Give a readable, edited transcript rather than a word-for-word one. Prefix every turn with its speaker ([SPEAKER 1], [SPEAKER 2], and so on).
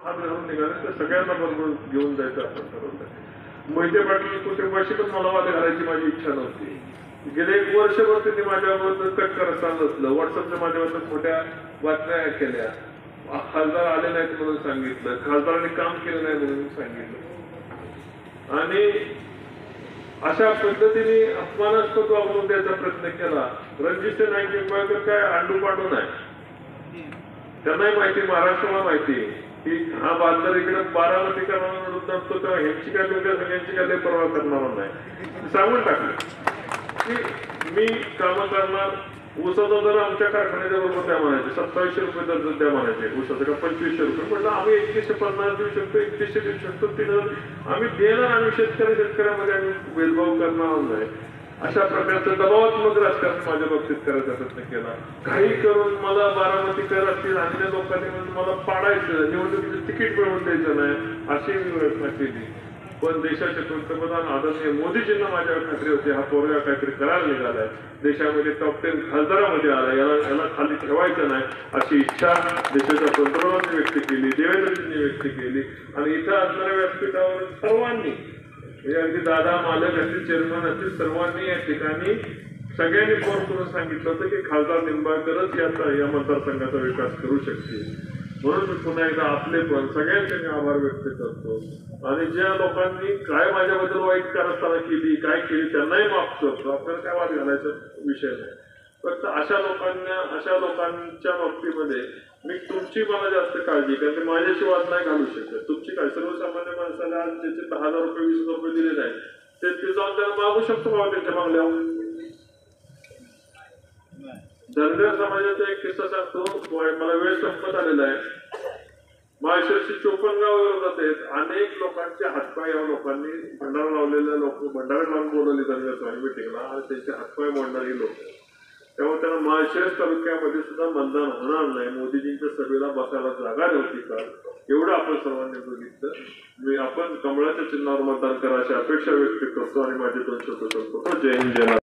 [SPEAKER 1] हात घालून निघाले तर सगळ्यांना बरोबर घेऊन जायचं आपण ठरवलं। मोहिते पाटील कुटुंबाशी पण मला वाद घालायची माझी इच्छा नव्हती। गेले 1 वर्षभर त्यांनी माझ्याबरोबर कट करत असलं, व्हॉट्सअपच्या माध्यमातून खोट्या बातम्या केल्या, खासदार आले नाहीत म्हणून सांगितलं, खासदारांनी काम केलं नाही म्हणून सांगितलं आणि अशा पद्धतीने अपमानास्पद वागणूक द्यायचा प्रयत्न केला। रणजित नाईक निंबाळकर काय आंडू पांडू नाही, त्यांनाही माहिती, महाराष्ट्राला माहिती की हा बाजार इकडे बारामती करणार नसतो तेव्हा ह्यांची काय लोक सगळ्यांची काय परवा करणार नाही, सांगून टाकलं की मी काम करणार। ऊसाचा दर आमच्या कारखान्याच्या बरोबर द्या म्हणायचे, 2700 रुपये दर द्या म्हणायचे ऊसाचं, का 2500 रुपये म्हटलं आम्ही 2150 देऊ शकतो, 3100 देऊ शकतो, 3000 आम्ही देणार, आम्ही शेतकऱ्यामध्ये आम्ही भेदभाव करणार नाही। अशा प्रकारचं दबावात्मक राजकारण माझ्या बाबतीत करायचा प्रयत्न केला। काही करून मला बारामतीकर असतील अन्य लोकांनी मला पाडायचं, निवडणुकीचं तिकीट मिळवून द्यायचं नाही अशी व्यवस्था केली। पण देशाचे पंतप्रधान आदरणीय मोदीजींना माझ्यावर खात्री होती हा पोरगा काहीतरी करायला निघालाय, देशामध्ये टॉप 10 खासदारामध्ये आला, याला खाली ठेवायचं नाही अशी इच्छा देशाच्या पंतप्रधानांनी व्यक्त केली, देवेंद्रजींनी व्यक्त केली आणि इथं असणाऱ्या व्यासपीठावर सर्वांनी अगदी दादा मालक असतील, चेअरमन असतील, सर्वांनी या ठिकाणी सगळ्यांनी फोन करून सांगितलं होतं की खासदार निंबाळकरच या मतदारसंघाचा विकास करू शकतील। म्हणून मी पुन्हा एकदा आपले पण सगळ्यांचे मी आभार व्यक्त करतो आणि ज्या लोकांनी काय माझ्याबद्दल वाईट कारस्थानं केली, काय केली त्यांनाही माफ करतो। आपल्याला काय वाद घालायचा विषय नाही, फक्त अशा लोकांच्या बाबतीमध्ये मी तुमची मला जास्त काळजी, कारण ते माझ्याशी वाद नाही घालू शकत। तुमची काय सर्वसामान्य माणसाला आज त्याचे 10,000 रुपये 20,000 रुपये दिले नाही ते जाऊन त्याला मागू शकतो बाबा त्यांच्या मागल्यावर। धनगर समाजाचा एक किस्सा सांगतो, मला वेळ संपत आलेला आहे। माहेश्वरची 54 गाव विरोधात आहेत, अनेक लोकांचे हातपाय या लोकांनी भंडारा लावलेल्या भंडारा लावून बोलवली धनगर समाज मिटिंगला आणि त्यांचे हातपाय मोडणारी लोक, तेव्हा त्यांना माळशेज तालुक्यामध्ये सुद्धा मतदान होणार नाही, मोदीजींच्या सभेला बसायला जागा नव्हती का, एवढं आपण सर्वांनी बघितलं। आपण कमळाच्या चिन्हावर मतदान करा अशी अपेक्षा व्यक्त करतो आणि माझे 2 शब्द संपवतो। जय हिंद, जय महाराष्ट्र।